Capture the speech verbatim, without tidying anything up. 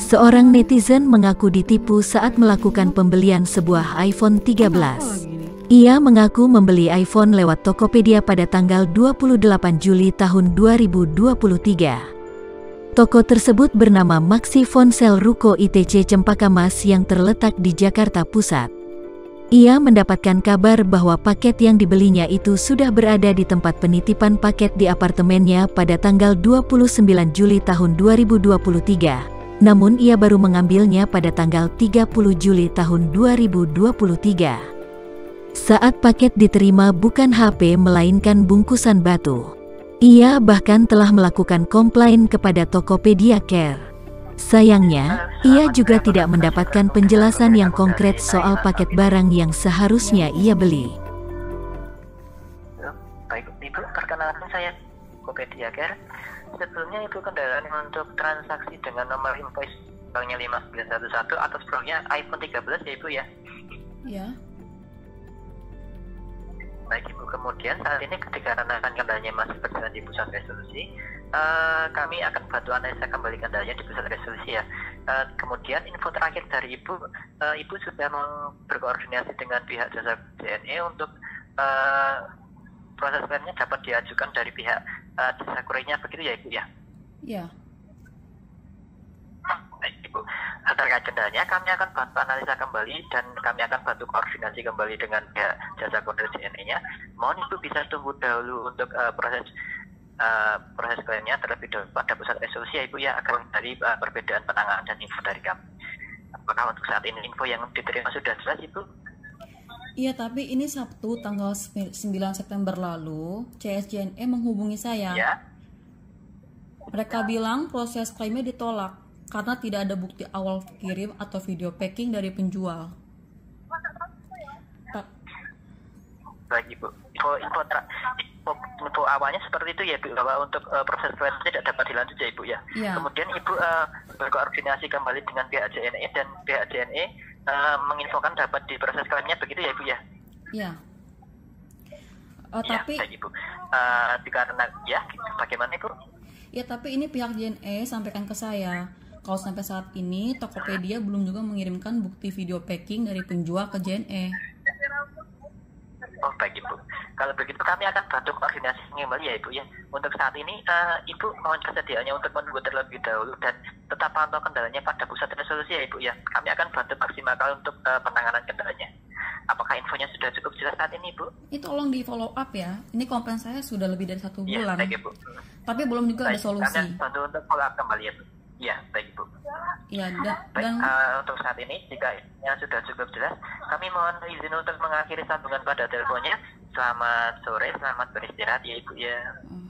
Seorang netizen mengaku ditipu saat melakukan pembelian sebuah iPhone tiga belas. Ia mengaku membeli iPhone lewat Tokopedia pada tanggal dua puluh delapan Juli tahun dua ribu dua puluh tiga. Toko tersebut bernama Maxi Fonsel Ruko I T C Cempaka Mas yang terletak di Jakarta Pusat. Ia mendapatkan kabar bahwa paket yang dibelinya itu sudah berada di tempat penitipan paket di apartemennya pada tanggal dua puluh sembilan Juli tahun dua ribu dua puluh tiga. Namun ia baru mengambilnya pada tanggal tiga puluh Juli tahun dua ribu dua puluh tiga. Saat paket diterima bukan H P melainkan bungkusan batu. Ia bahkan telah melakukan komplain kepada Tokopedia Care. Sayangnya, ia juga tidak mendapatkan penjelasan yang konkret soal paket barang yang seharusnya ia beli. Baik, Ibu, perkenalkan saya Tokopedia Care. Sebelumnya Ibu kendaraan untuk transaksi dengan nomor invoice banknya lima sembilan satu satu atas produknya iPhone tiga belas ya Ibu ya? Ya. Baik Ibu, kemudian saat ini ketika renakan kendalanya masih berjalan di pusat resolusi, uh, kami akan bantu analisa kembali kendalanya di pusat resolusi ya. Uh, kemudian info terakhir dari Ibu, uh, Ibu sudah berkoordinasi dengan pihak jasa J N E untuk uh, proses klaimnya dapat diajukan dari pihak uh, jasa kurirnya, begitu ya Ibu ya? Ya. Baik Ibu, terkait kendalanya kami akan bantu analisa kembali dan kami akan bantu koordinasi kembali dengan pihak jasa kurir J N E-nya. Mohon Ibu bisa tunggu dahulu untuk uh, proses uh, proses klaimnya terlebih dahulu pada pusat resolusi ya Ibu ya, agar dari uh, perbedaan penanganan dan info dari kami. Apakah untuk saat ini info yang diterima sudah jelas Ibu? Iya, tapi ini Sabtu tanggal sembilan September lalu, C S J N E menghubungi saya. Ya. Mereka bilang proses klaimnya ditolak karena tidak ada bukti awal kirim atau video packing dari penjual. Ta- Baik Ibu, info, info, info, info awalnya seperti itu ya Ibu, bahwa untuk uh, proses klaim tidak dapat dilanjut ya Ibu ya. Ya. Kemudian Ibu uh, berkoordinasi kembali dengan pihak J N E dan pihak J N E uh, menginfokan dapat diproses klaimnya, begitu ya Ibu ya? Ya. Uh, Ya, tapi baik Ibu. Uh, dikarenakan ya, bagaimana Ibu? ya tapi ini pihak J N E sampaikan ke saya kalau sampai saat ini Tokopedia belum juga mengirimkan bukti video packing dari penjual ke J N E. Oh baik Ibu, kalau begitu kami akan bantu koordinasi kembali ya Ibu ya. Untuk saat ini uh, Ibu mohon kesediaannya untuk menunggu terlebih dahulu dan tetap pantau kendalanya pada pusat resolusi ya Ibu ya. Kami akan bantu maksimal untuk uh, penanganan kendalanya. Apakah infonya sudah cukup jelas saat ini Ibu? Ini tolong di follow up ya. Ini komplain saya sudah lebih dari satu Ya, bulan. baik Ibu. Tapi belum juga Baik, ada solusi. kami akan bantu untuk follow up kembali ya Bu. Ya, baik Ibu. Ya, da- Baik, dan uh, untuk saat ini jika yang sudah cukup jelas, kami mohon izin untuk mengakhiri sambungan pada teleponnya. Selamat sore, selamat beristirahat ya Ibu ya. Hmm.